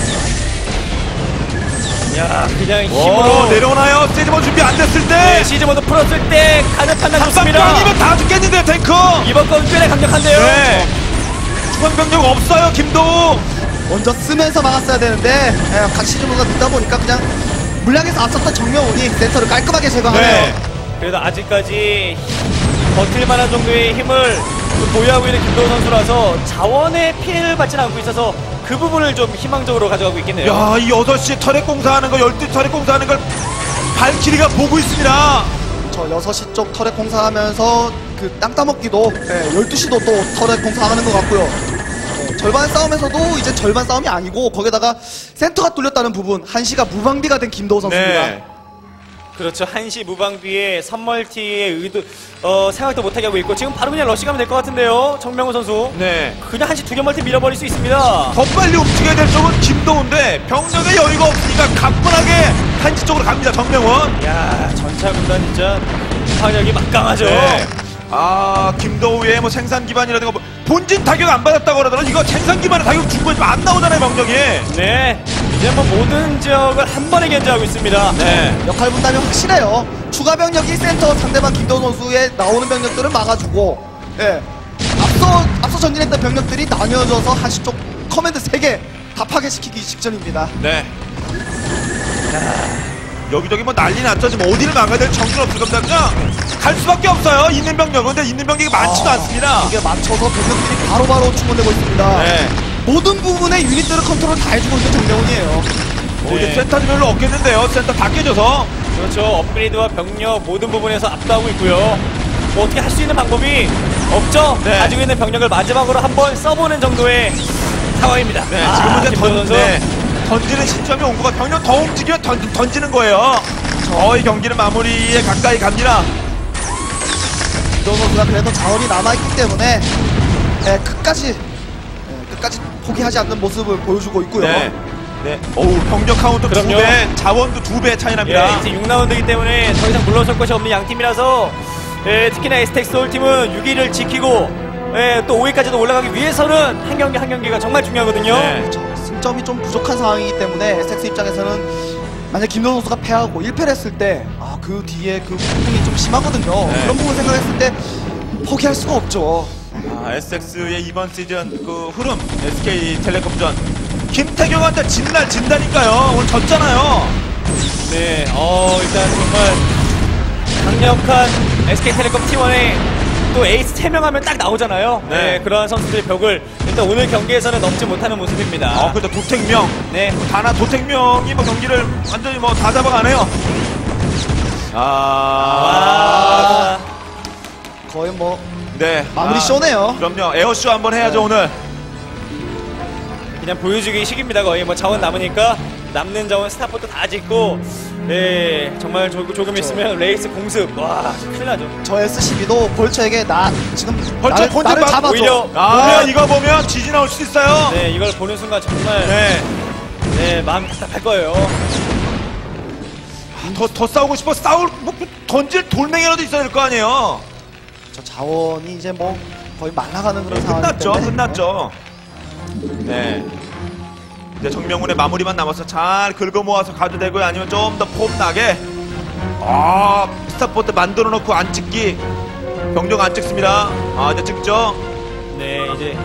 야, 그냥 힘으로 내려오나요? 스테이지먼 준비 안 됐을 때. 네, 시즈모드 풀었을 때 가는 판단 좋습니다. 아니면 다 죽겠는데 탱크. 이번 건 꽤나 강력한데요. 네. 중앙병력 없어요, 김도우. 먼저 쓰면서 막았어야 되는데 같이 주문가 늦다 보니까 그냥 물량에서 앞섰던 정명훈이 센터를 깔끔하게 제거하네요. 네. 그래도 아직까지 버틸 만한 정도의 힘을 보유하고 있는 김도우 선수라서 자원의 피해를 받지는 않고 있어서 그 부분을 좀 희망적으로 가져가고 있겠네요. 야, 이 8시 터렛 공사하는 거, 12 터렛 공사하는 걸 발키리가 보고 있습니다. 저 6시 쪽 터렛 공사하면서 그 땅 따먹기도 12시도 또 터렛 공사하는 것 같고요. 절반 싸움에서도 이제 절반 싸움이 아니고 거기다가 센터가 뚫렸다는 부분, 한시가 무방비가 된 김도우 선수입니다. 네. 그렇죠. 한시 무방비에 선멀티의 의도 생각도 못하게 하고 있고 지금 바로 그냥 러시 가면 될 것 같은데요. 정명훈 선수. 네. 그냥 한시 2개 멀티 밀어버릴 수 있습니다. 더 빨리 움직여야 될 쪽은 김도우인데 병력의 여유가 없으니까 가뿐하게 한시 쪽으로 갑니다, 정명원. 야, 전차 군단 진짜 화력이 막강하죠. 네. 아, 김도우의 뭐 생산 기반이라든가 뭐 본진 타격 안 받았다고 그러더라도 이거 생산 기반의 타격 준 거지 안 나오잖아요, 병력이. 네. 이제 뭐 모든 지역을 한 번에 견제하고 있습니다. 네. 역할 분담이 확실해요. 추가 병력이 센터 상대방 김도우 선수의 나오는 병력들을 막아주고, 앞서 전진했던 병력들이 나뉘어져서 한시 쪽 커맨드 3개 다 파괴시키기 직전입니다. 네. 여기저기 뭐 난리 났죠. 지금 어디를 막아야 될 정신 없을 겁니다. 그냥 갈 수밖에 없어요. 있는 병력은. 근데 있는 병력이 많지도 않습니다. 이게 맞춰서 병력들이 바로바로 충원되고 있습니다. 네. 모든 부분의 유닛들을 컨트롤 다 해주고 있는 정명훈이에요. 이제 센터도 별로 없겠는데요. 센터 다 깨져서. 그렇죠. 업그레이드와 병력 모든 부분에서 압도하고 있고요. 뭐 어떻게 할 수 있는 방법이 없죠. 네. 가지고 있는 병력을 마지막으로 한번 써보는 정도의 상황입니다. 네, 지금은 이제 김도우 선수. 던지는 시점이 온 것 같아요. 병력 더 움직이면 던지는 거예요. 저희 경기는 마무리에 가까이 갑니다. 김도우 선수가 그래도 자원이 남아있기 때문에 끝까지 포기하지 않는 모습을 보여주고 있고요. 네. 네. 어우, 병력 카운트 그럼요. 2배, 자원도 2배 차이 납니다. 예, 이제 6라운드이기 때문에 더 이상 물러설 것이 없는 양팀이라서 특히나 에스텍 서울팀은 6위를 지키고 또 5위까지도 올라가기 위해서는 한 경기 한 경기가 정말 중요하거든요. 네. 승점이 좀 부족한 상황이기 때문에 에스텍스 입장에서는 만약 김도우 선수가 패하고 1패를 했을 때 그 뒤에 그 부분이 좀 심하거든요. 네. 그런 부분 생각했을 때 포기할 수가 없죠. SX의 이번 시즌 그 흐름, SK텔레콤전 김태경한테 진다니까요. 오늘 졌잖아요. 네, 일단 정말 강력한 SK텔레콤 T1에 또 에이스 3명 하면 딱 나오잖아요. 네. 네, 그러한 선수들의 벽을 일단 오늘 경기에서는 넘지 못하는 모습입니다. 근데 도택명. 네. 다나 도택명이 뭐 경기를 완전히 뭐 다 잡아가네요. 거의 뭐 네. 마무리 쇼네요. 그럼요. 에어쇼 한번 해야죠, 오늘. 그냥 보여주기 식입니다. 거의 뭐 자원 남으니까 남는 자원 스타포트 다 짓고 정말 조금 있으면 레이스 공습. 와, 큰일 나죠. 저 SCB도 벌처에게 지금 벌처 나를 콘텐츠 잡아줘. 오히려 이거 보면 지지 나올 수도 있어요. 네, 이걸 보는 순간 정말 마음이 답답할 거예요. 더 싸우고 싶어. 던질 돌멩이라도 있어야 될 거 아니에요. 저 자원이 이제 뭐 거의 말라가는 그런 상황이기 때문에 끝났죠. 네. 이제 정명훈의 마무리만 남아서 잘 긁어 모아서 가도 되고요. 아니면 좀 더 폼나게. 스타포트 만들어 놓고 안 찍기. 병력 안 찍습니다. 이제 찍죠. 네, 이제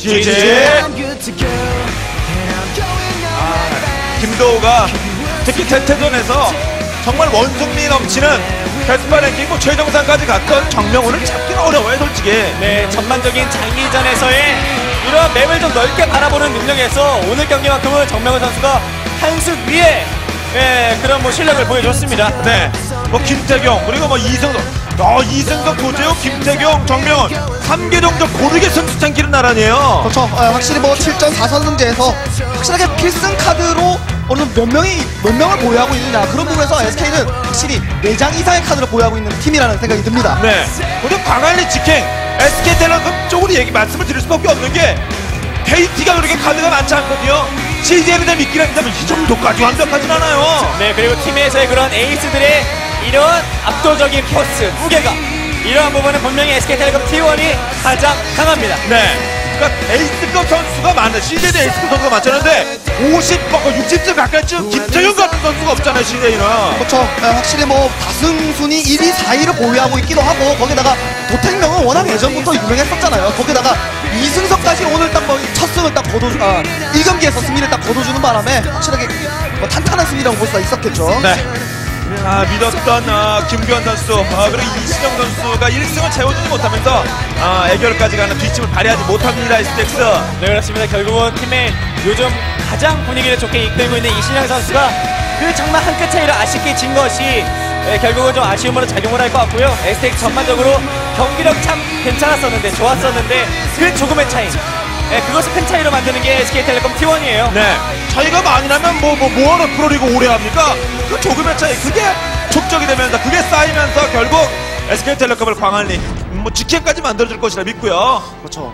김도우가 특히 대퇴전에서 정말 원숭미 넘치는 베스파 랭킹 최정상까지 갔던 정명훈을 잡기는 어려워요, 솔직히. 네, 전반적인 장기전에서의 이런 맵을 좀 넓게 바라보는 능력에서 오늘 경기만큼은 정명훈 선수가 한 수 위에 그런 뭐 실력을 보여줬습니다. 네, 김태경 그리고 이승석, 이승석, 도재욱, 김태경, 정명훈 3개 정도 고르게 승수창 기는 나란이에요. 그렇죠. 확실히 7전 4선승제에서 확실하게 필승 카드로 어느 몇 명을 보유하고 있느냐 그런 부분에서 SK는 확실히 4장 이상의 카드를 보유하고 있는 팀이라는 생각이 듭니다. 네, 그리고 광안리 직행 SK텔레콤 쪽으로 말씀을 드릴 수밖에 없는 게 KT가 그렇게 카드가 많지 않거든요. CJ에 대한 믿기를 한다면 이 정도까지 완벽하진 않아요. 네, 그리고 팀에서의 그런 에이스들의 이런 압도적인 포스, 무게가 이러한 부분은 분명히 SK텔레콤 T1이 가장 강합니다. 네. 그러니까 에이스급 선수가 많아. CJ도 에이스급 선수가 많잖아요. 60점 가까이쯤 김태경 같은 선수가 없잖아요, CJ는. 그렇죠. 확실히 다승순위 1위, 4위를 보유하고 있기도 하고 거기다가 도택명은 워낙 예전부터 유명했었잖아요. 거기다가 이승석까지 오늘 딱 뭐 첫 승을 딱 거둬주, 1경기에서 승리를 딱 거둬주는 바람에 확실하게 뭐 탄탄한 승리라고 볼 수가 있었겠죠. 네. 믿었던 김규현 선수 그리고 이신영 선수가 1승을 채워주지 못하면서 애결까지 가는 뒷짐을 발휘하지 못합니다. STX. 네, 그렇습니다. 결국은 팀의 요즘 가장 분위기를 좋게 이끌고 있는 이신영 선수가 그 정말 한 끗 차이로 아쉽게 진 것이 결국은 좀 아쉬움으로 작용을 할 것 같고요. STX 전반적으로 경기력 참 괜찮았었는데 좋았었는데 그 조금의 차이, 그것을 큰 차이로 만드는 게 SK텔레콤 T1이에요. 네. 차이가 많이 나면 뭐하러 프로리그 오래 합니까? 그 조금의 차이, 그게 촉적이 되면서 그게 쌓이면서 결국 SK텔레콤을 광안리 뭐 직행까지 만들어줄 것이라 믿고요. 그렇죠.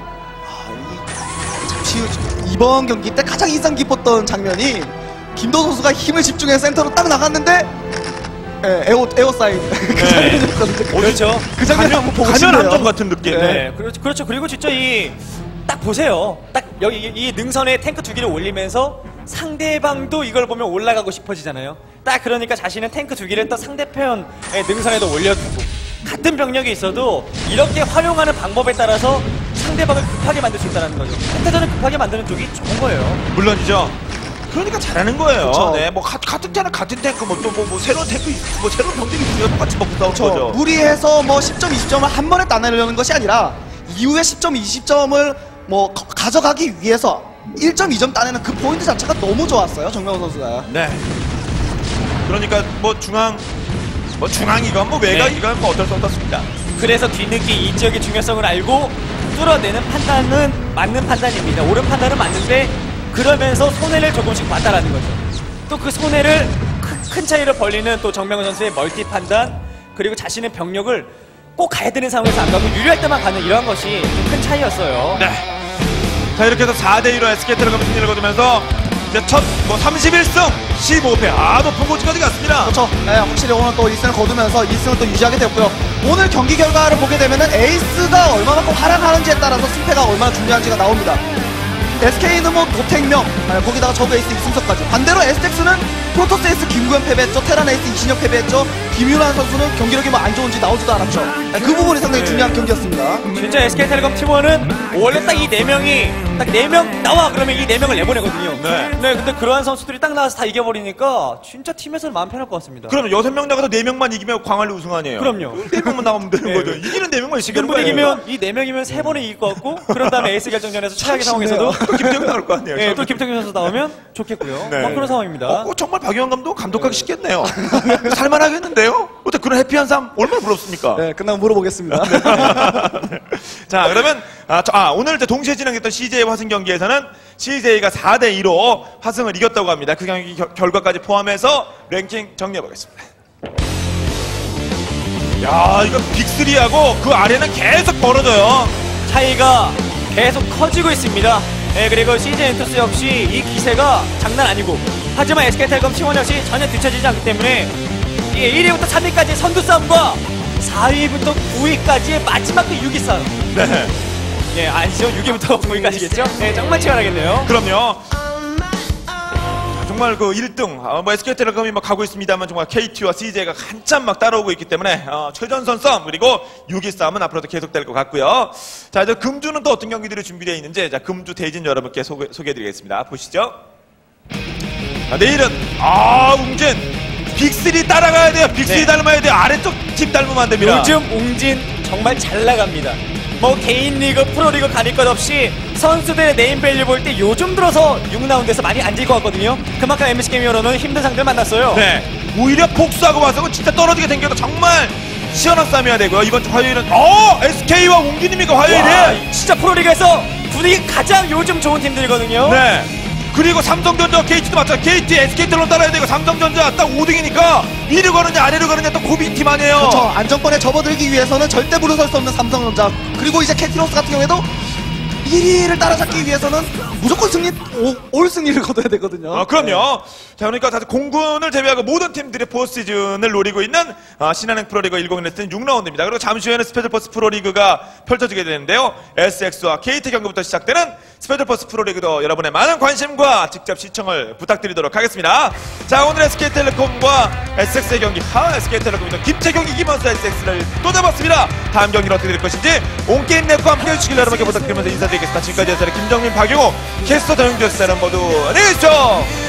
잠시 후 이번 경기 때 가장 인상 깊었던 장면이 김도 선수가 힘을 집중해서 센터로 딱 나갔는데 에어 사인. 그렇죠. 그 장면 한번 보고 싶네요. 가면 함정 같은 느낌. 네, 그렇죠. 그리고 진짜 딱 보세요. 딱 여기 이 능선에 탱크 2개를 올리면서 상대방도 이걸 보면 올라가고 싶어지잖아요. 딱 그러니까 자신은 탱크 2개를 또 상대편의 능선에도 올려두고 같은 병력이 있어도 이렇게 활용하는 방법에 따라서 상대방을 급하게 만들 수 있다는 거죠. 상대전을 급하게 만드는 쪽이 좋은 거예요. 물론이죠. 그러니까 잘하는 거예요. 그쵸. 네, 뭐 같은 탱크 같은 탱크 뭐 새로운 탱크 뭐 새로운 병력이 있으면 똑같이 먹고 싸우는 거죠. 무리해서 뭐 10점, 20점을 한 번에 따내려는 것이 아니라 이후에 10점, 20점을 뭐 가져가기 위해서 1점, 2점 따내는 그 포인트 자체가 너무 좋았어요, 정명훈 선수가. 네. 그러니까 뭐 중앙이건 뭐 외곽이건 뭐 어쩔 수 없었습니다. 그래서 뒤늦게 이 지역의 중요성을 알고 뚫어내는 판단은 맞는 판단입니다. 옳은 판단은 맞는데 그러면서 손해를 조금씩 봤다라는 거죠. 또 그 손해를 큰 차이로 벌리는 또 정명훈 선수의 멀티 판단, 그리고 자신의 병력을 꼭 가야 되는 상황에서 안 가고 유리할 때만 가는 이러한 것이 좀 큰 차이였어요. 네. 자, 이렇게 해서 4대1로 SK텔레콤이 승리를 거두면서 이제 첫 31승 15패 높은 곳까지 갔습니다. 그렇죠. 네, 확실히 오늘 또 1승을 거두면서 1승을 또 유지하게 되었고요. 오늘 경기 결과를 보게 되면은 에이스가 얼마만큼 활약하는지에 따라서 승패가 얼마나 중요한지가 나옵니다. SK는 뭐 도택명, 거기다가 저그 에이스 이승석까지. 반대로 STX는 프로토스 에이스 김구현 패배했죠. 테란 에이스 이신혁 패배했죠. 김윤환 선수는 경기력이 뭐 안 좋은지 나오지도 않았죠. 그 부분이 상당히 중요한 경기였습니다. 진짜 SK텔레콤 팀원은 원래 딱 이 4명이 딱 4명 나와 그러면 이 4명을 내보내거든요. 네. 근데 그러한 선수들이 딱 나와서 다 이겨버리니까 진짜 팀에서는 마음 편할 것 같습니다. 그러면 6명 나가서 4명만 이기면 광안리 우승 아니에요? 그럼요. 4명만 나가면 되는 네. 거죠. 이기는 4명만 지금 이기는 거예요. 분위기면 이 4명이면 3번에 이길 것 같고 그런 다음에 에이스 결정전에서 최악의 상황에서도 김태형 나올 거 아니에요? 네, 또 김태균 선수 나오면 좋겠고요. 네. 막 그런 상황입니다. 정말 박용환 감독 감독하기 쉽겠네요. 살만하겠는데요? 어때 그런 해피한 삶 얼마나 부럽습니까? 네, 끝나고 물어보겠습니다. 자, 그러면 오늘 이제 동시에 진행됐던 CJ 화승 경기에서는 CJ가 4대2로 화승을 이겼다고 합니다. 그 경기 결과까지 포함해서 랭킹 정리해 보겠습니다. 야, 이거 빅3하고 그 아래는 계속 벌어져요. 차이가 계속 커지고 있습니다. 네, 그리고 CJ 엔터스 역시 이 기세가 장난 아니고, 하지만 SK텔레콤 T1 역시 전혀 뒤처지지 않기 때문에 1위부터 3위까지 선두 싸움과 4위부터 9위까지의 마지막 그 6위 싸움. 네. 예, 아니죠. 6위부터 9위까지겠죠? 네, 정말 치열하겠네요. 그럼요. 정말 그 1등, 뭐 SK텔레콤이 막 가고 있습니다만 정말 KT와 CJ가 한참 막 따라오고 있기 때문에 최전선 싸움 그리고 6위 싸움은 앞으로도 계속될 것 같고요. 자, 이제 금주는 또 어떤 경기들이 준비되어 있는지 자, 금주 대진 여러분께 소개해드리겠습니다. 보시죠. 자, 내일은 웅진 빅3 따라가야 돼요. 빅3 네. 닮아야 돼요. 아래쪽 팀 닮으면 안 됩니다. 요즘 웅진 정말 잘 나갑니다. 뭐 개인 리그, 프로리그 가릴 것 없이 선수들의 네임밸류 볼 때 요즘 들어서 6라운드에서 많이 앉을 것 같거든요. 그만큼 MBC 게임으로는 힘든 상대를 만났어요. 네. 오히려 복수하고 와서 진짜 떨어지게 생겨도 정말 시원한 싸움이어야 되고요. 이번 주 화요일은 SK와 웅진입니까 화요일에? 와, 진짜 프로리그에서 분위기 가장 요즘 좋은 팀들이거든요. 네. 그리고 삼성전자, KT도 마찬가지. KT, SK텔레콤 따라야 되고 삼성전자 딱 5등이니까 위를 거느냐 아래를 거느냐 또 고민팀 아니에요. 그렇죠. 안정권에 접어들기 위해서는 절대 물러설 수 없는 삼성전자. 그리고 이제 캐티로스 같은 경우에도 1위를 따라잡기 위해서는 무조건 올 승리를 거둬야 되거든요. 그럼요. 자, 그러니까 사실 공군을 제외하고 모든 팀들이 포스트시즌을 노리고 있는 신한은행 프로리그 10레슨 6라운드입니다. 그리고 잠시 후에는 스페셜버스 프로리그가 펼쳐지게 되는데요. SX와 KT 경기부터 시작되는 스페셜버스 프로리그도 여러분의 많은 관심과 직접 시청을 부탁드리도록 하겠습니다. 자, 오늘 SK텔레콤과 SX의 경기, SK텔레콤이 김태경이 이기면서 SX를 또 잡았습니다. 다음 경기는 어떻게 될 것인지 온게임 넷과 함께 해주시길 여러분께 부탁드리면서 인사드리겠습니다. 지금까지 해설의 김정민, 박용호, 캐스터 정영주였습니다. 여러분 모두 안녕히 계십시오.